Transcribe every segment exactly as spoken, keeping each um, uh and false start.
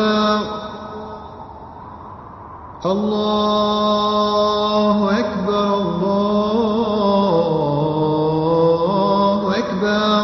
أكبر الله أكبر الله أكبر.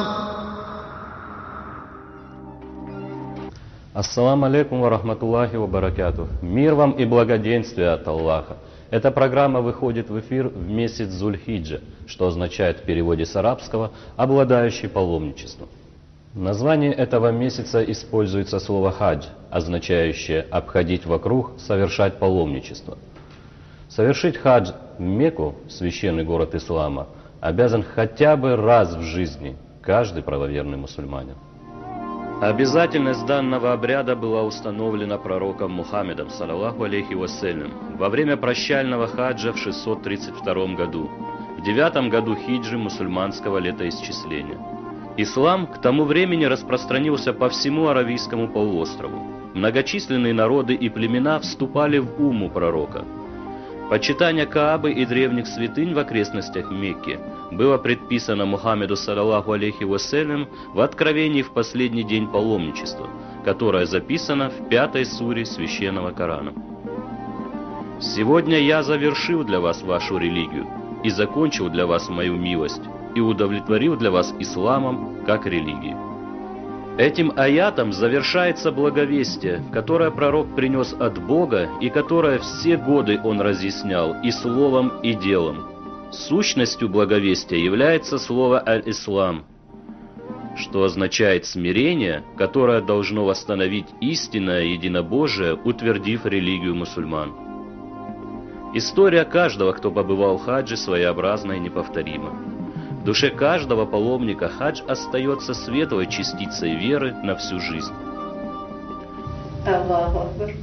Ассаламу алейкум ва рахматуллахи ва баракатух. Мир вам и благоденствие от Аллаха. Эта программа выходит в эфир в месяц Зуль-Хиджа, что означает в переводе с арабского «обладающий паломничеством». В названии этого месяца используется слово «хадж», означающее «обходить вокруг, совершать паломничество». Совершить хадж в Мекку, священный город ислама, обязан хотя бы раз в жизни каждый правоверный мусульманин. Обязательность данного обряда была установлена пророком Мухаммедом, саллаллаху алейхи вассалям, во время прощального хаджа в шестьсот тридцать втором году, в девятом году хиджи мусульманского летоисчисления. Ислам к тому времени распространился по всему Аравийскому полуострову. Многочисленные народы и племена вступали в умму пророка. Почитание Каабы и древних святынь в окрестностях Мекки было предписано Мухаммеду, саллаллаху алейхи вассалям, в Откровении в последний день паломничества, которое записано в пятой суре Священного Корана. «Сегодня я завершил для вас вашу религию и закончил для вас мою милость, и удовлетворил для вас исламом как религией». Этим аятом завершается благовестие, которое пророк принес от Бога и которое все годы он разъяснял и словом, и делом. Сущностью благовестия является слово «аль-ислам», что означает смирение, которое должно восстановить истинное единобожие, утвердив религию мусульман. История каждого, кто побывал в хаджи, своеобразна и неповторима. В душе каждого паломника хадж остается светлой частицей веры на всю жизнь. Аллаху Акбар.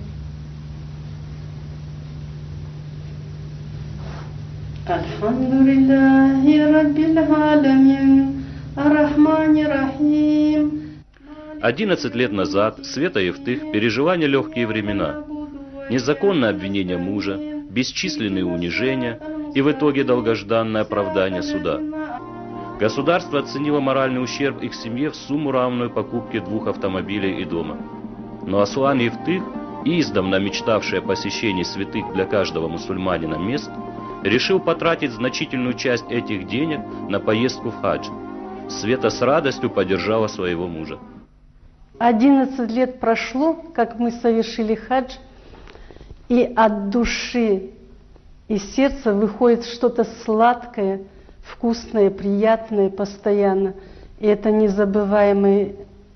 Альхамдулиллахи раббил аламин, ар-рахманир рахим. Одиннадцать лет назад Света Евтых пережила нелегкие времена. Незаконное обвинение мужа, бесчисленные унижения и в итоге долгожданное оправдание суда. Государство оценило моральный ущерб их семье в сумму, равную покупке двух автомобилей и дома. Но Аслан Евтых, издавна мечтавший о посещении святых для каждого мусульманина мест, решил потратить значительную часть этих денег на поездку в хадж. Света с радостью поддержала своего мужа. Одиннадцать лет прошло, как мы совершили хадж, и от души и сердца выходит что-то сладкое, вкусное, приятное постоянно. И это незабываемое,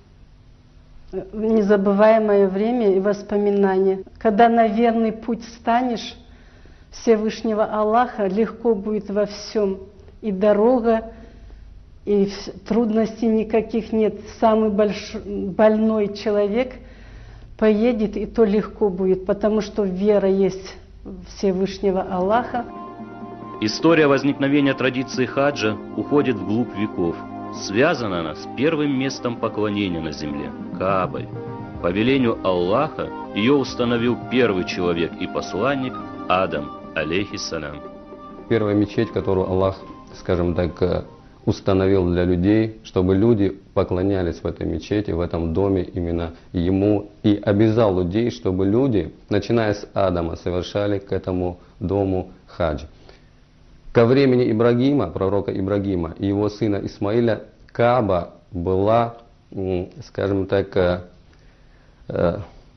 незабываемое время и воспоминания. Когда на верный путь станешь Всевышнего Аллаха, легко будет во всем. И дорога, и трудностей никаких нет. Самый большой, больной человек поедет, и то легко будет, потому что вера есть Всевышнего Аллаха. История возникновения традиции хаджа уходит вглубь веков. Связана она с первым местом поклонения на земле – Каабой. По велению Аллаха ее установил первый человек и посланник Адам, алейхиссалям. Первая мечеть, которую Аллах, скажем так, установил для людей, чтобы люди поклонялись в этой мечети, в этом доме именно Ему, и обязал людей, чтобы люди, начиная с Адама, совершали к этому дому хадж. Ко времени Ибрагима, пророка Ибрагима и его сына Исмаиля, Кааба была, скажем так, в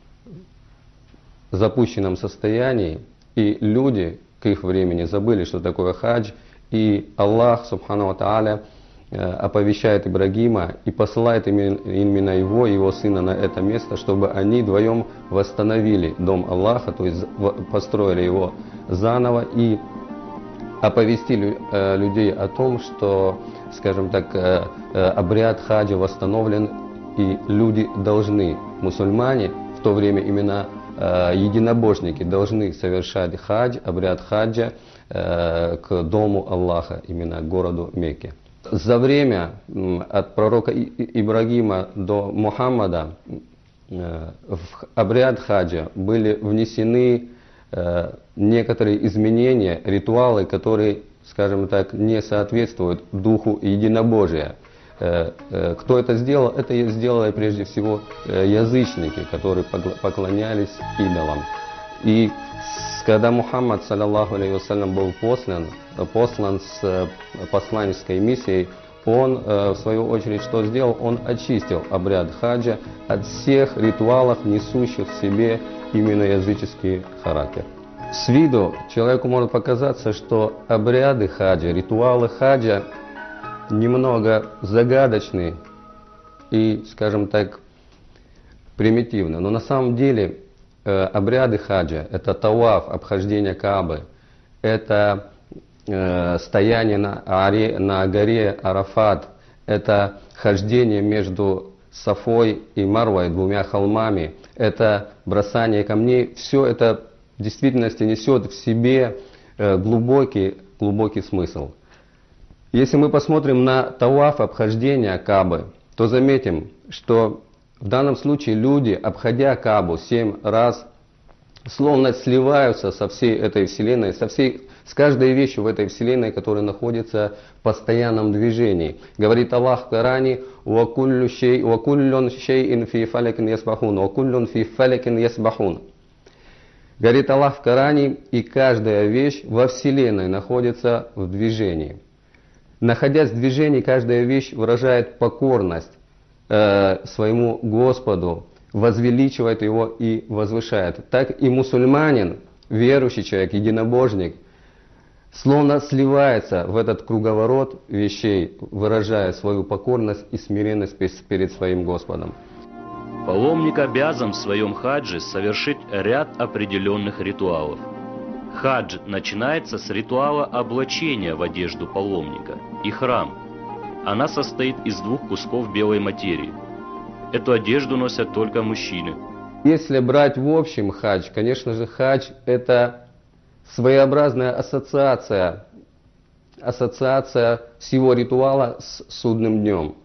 запущенном состоянии, и люди к их времени забыли, что такое хадж, и Аллах, субхану ва тааля, оповещает Ибрагима и посылает именно его и его сына на это место, чтобы они вдвоем восстановили дом Аллаха, то есть построили его заново и оповестили э, людей о том, что, скажем так, э, э, обряд хаджа восстановлен, и люди должны, мусульмане, в то время именно э, единобожники, должны совершать хадж, обряд хаджа э, к дому Аллаха, именно к городу Мекке. За время э, от пророка Ибрагима до Мухаммада э, в обряд хаджа были внесены некоторые изменения, ритуалы, которые, скажем так, не соответствуют духу единобожия. Э, э, кто это сделал? Это сделали прежде всего э, язычники, которые поклонялись идолам. И с, когда Мухаммад, саллаллаху алейхи вассалям, был послан, послан с э, посланнической миссией, он, э, в свою очередь, что сделал? Он очистил обряд хаджа от всех ритуалов, несущих в себе именно языческий характер. С виду человеку может показаться, что обряды хаджа, ритуалы хаджа немного загадочны и, скажем так, примитивны. Но на самом деле э, обряды хаджа — это таваф, обхождение Каабы, это э, стояние на, аре, на горе Арафат, это хождение между Сафой и Марвой, двумя холмами, это бросание камней. Все это в действительности несет в себе э, глубокий, глубокий смысл. Если мы посмотрим на таваф, обхождение Каабы, то заметим, что в данном случае люди, обходя Каабу семь раз, словно сливаются со всей этой вселенной, со всей, с каждой вещью в этой вселенной, которая находится в постоянном движении. Говорит Аллах в Коране: «Вакуллун шейин фи фалякин ясбахун, вакуллун фи фалякин ясбахун». Говорит Аллах в Коране, и каждая вещь во вселенной находится в движении. Находясь в движении, каждая вещь выражает покорность э, своему Господу, возвеличивает его и возвышает. Так и мусульманин, верующий человек, единобожник, словно сливается в этот круговорот вещей, выражая свою покорность и смиренность перед своим Господом. Паломник обязан в своем хадже совершить ряд определенных ритуалов. Хадж начинается с ритуала облачения в одежду паломника и храм. Она состоит из двух кусков белой материи. Эту одежду носят только мужчины. Если брать в общем хадж, конечно же, хадж — это своеобразная ассоциация, ассоциация всего ритуала с судным днем.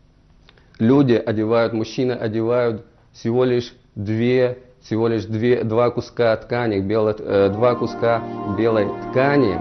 Люди одевают, мужчины одевают всего лишь две всего лишь две, два куска ткани, бело, э, два куска белой ткани.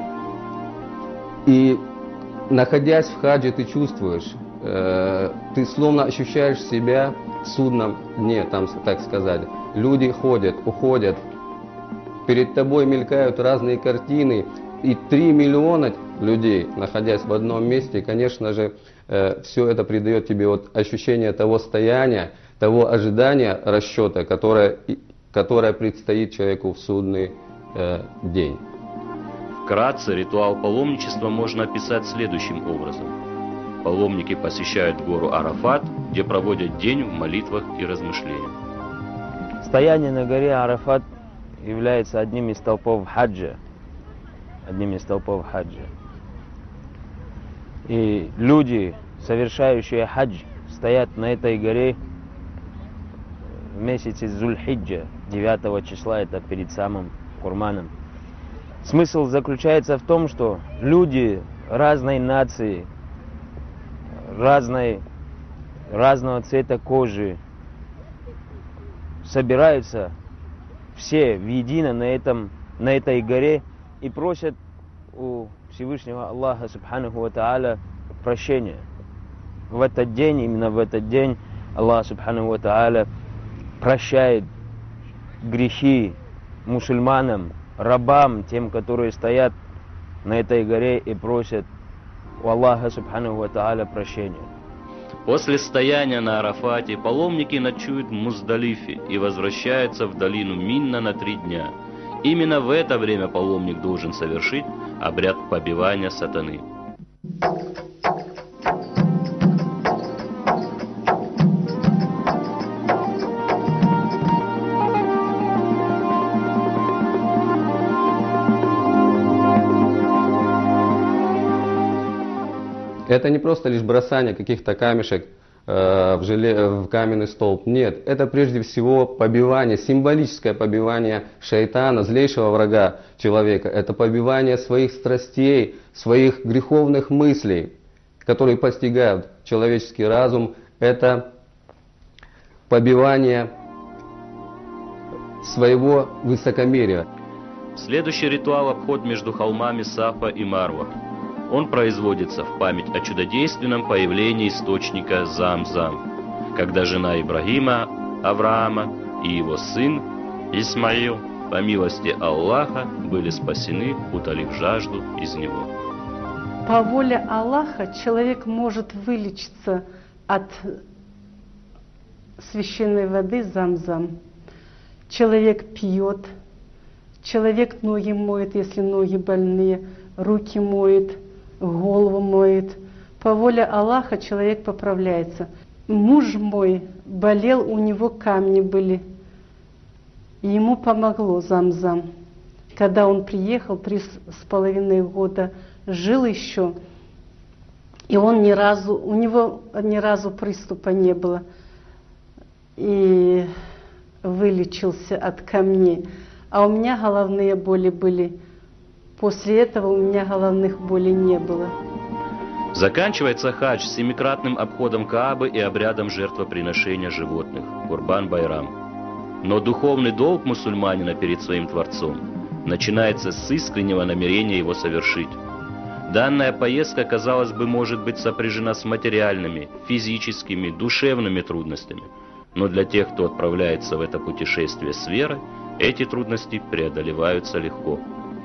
И находясь в хаджи, ты чувствуешь, э, ты словно ощущаешь себя в судном дне, там, так сказать. Люди ходят, уходят, перед тобой мелькают разные картины, и три миллиона людей, находясь в одном месте, конечно же, э, все это придает тебе вот ощущение того стояния, того ожидания расчета, которое, которое предстоит человеку в судный э, день. Вкратце ритуал паломничества можно описать следующим образом. Паломники посещают гору Арафат, где проводят день в молитвах и размышлениях. Стояние на горе Арафат является одним из столпов хаджа. Одним из столпов хаджа. И люди, совершающие хадж, стоят на этой горе в месяце Зуль-Хиджа, девятого числа, это перед самым Курманом. Смысл заключается в том, что люди разной нации, разной, разного цвета кожи собираются все воедино на, этом, на этой горе и просят у Всевышнего Аллаха Субханаху ва Тааля прощения. В этот день, именно в этот день, Аллах Субханаху ва Тааля прощает грехи мусульманам, рабам, тем, которые стоят на этой горе и просят у Аллаха Субханаху ва Тааля прощения. После стояния на Арафате паломники ночуют в Муздалифе и возвращаются в долину Минна на три дня. Именно в это время паломник должен совершить обряд побивания сатаны. Это не просто лишь бросание каких-то камешек э, в, желе, в каменный столб. Нет, это прежде всего побивание, символическое побивание шайтана, злейшего врага человека. Это побивание своих страстей, своих греховных мыслей, которые постигают человеческий разум. Это побивание своего высокомерия. Следующий ритуал — обход между холмами Сафа и Марва. он производится в память о чудодейственном появлении источника Зам-Зам, когда жена Ибрагима, Авраама и его сын Исмаил, по милости Аллаха, были спасены, утолив жажду из него. По воле Аллаха человек может вылечиться от священной воды Зам-Зам. Человек пьет, человек ноги моет, если ноги больные, руки моет, голову моет. По воле Аллаха человек поправляется. Муж мой болел, у него камни были, и ему помогло Зам-Зам. Когда он приехал, три с половиной года жил еще, и он ни разу, у него ни разу приступа не было, и вылечился от камней. А у меня головные боли были. После этого у меня головных болей не было. Заканчивается хадж семикратным обходом Каабы и обрядом жертвоприношения животных, Курбан-Байрам. Но духовный долг мусульманина перед своим Творцом начинается с искреннего намерения его совершить. Данная поездка, казалось бы, может быть сопряжена с материальными, физическими, душевными трудностями. Но для тех, кто отправляется в это путешествие с верой, эти трудности преодолеваются легко.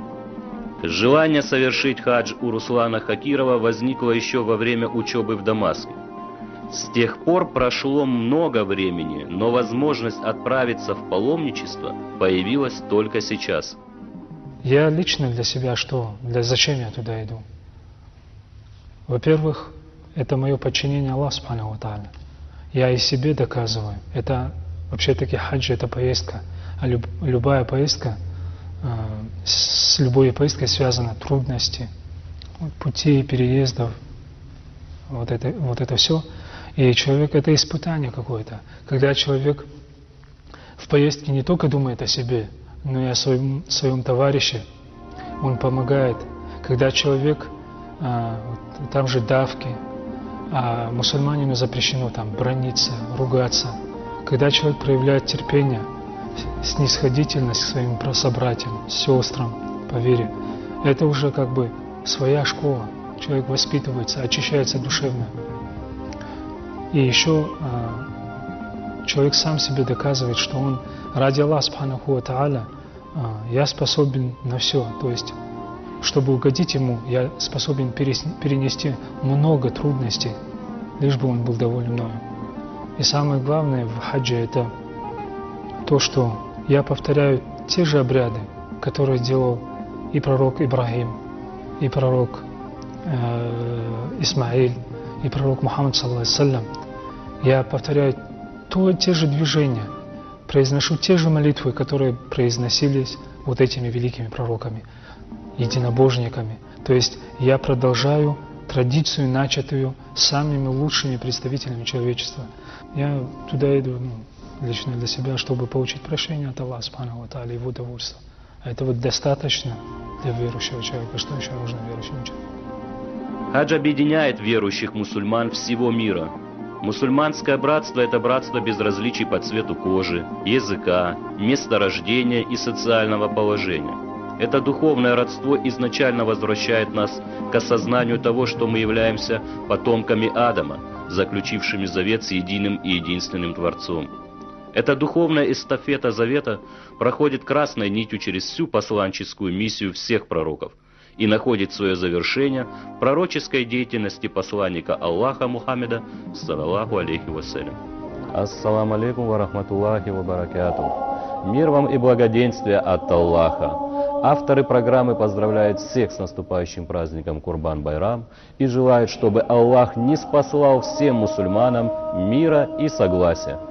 Желание совершить хадж у Руслана Хакирова возникло еще во время учебы в Дамаске. С тех пор прошло много времени, но возможность отправиться в паломничество появилась только сейчас. Я лично для себя что? Для зачем я туда иду? Во-первых, это мое подчинение Аллаху Субханаху ва Тааля. Я и себе доказываю. Это вообще-таки хадж, это поездка. А люб, любая поездка, э, с любой поездкой связаны трудности, путей, переездов, вот это, вот это все. И человек, это испытание какое-то. Когда человек в поездке не только думает о себе, но и о своем, своем товарище, он помогает. Когда человек, э, там же давки, а мусульманину запрещено там браниться, ругаться. Когда человек проявляет терпение, снисходительность к своим собратьям, сестрам, по вере, это уже как бы своя школа. Человек воспитывается, очищается душевно. И еще э, человек сам себе доказывает, что он ради Аллаха Субханаху ва Тааля э, я способен на все. То есть, чтобы угодить ему, я способен перенести много трудностей, лишь бы он был доволен мною. И самое главное в хаджи это то, что я повторяю те же обряды, которые делал и пророк Ибрагим, и пророк э, Исмаиль, и пророк Мухаммад саллаллаху алейхи ва саллям. Я повторяю то, те же движения, произношу те же молитвы, которые произносились вот этими великими пророками, единобожниками. То есть я продолжаю традицию, начатую самыми лучшими представителями человечества. Я туда иду ну, лично для себя, чтобы получить прощение от Аллаха Субханаху ва Тааля, его довольство. А это вот достаточно для верующего человека. Что еще нужно верующему человеку? Хадж объединяет верующих мусульман всего мира. Мусульманское братство – это братство без различий по цвету кожи, языка, места рождения и социального положения. Это духовное родство изначально возвращает нас к осознанию того, что мы являемся потомками Адама, заключившими завет с единым и единственным Творцом. Эта духовная эстафета завета проходит красной нитью через всю посланческую миссию всех пророков и находит свое завершение в пророческой деятельности посланника Аллаха Мухаммеда, саллаллаху алейхи вассалям. Ассаламу алейкум ва рахматуллахи ва баракатух. Мир вам и благоденствие от Аллаха. Авторы программы поздравляют всех с наступающим праздником Курбан-Байрам и желают, чтобы Аллах ниспослал всем мусульманам мира и согласия.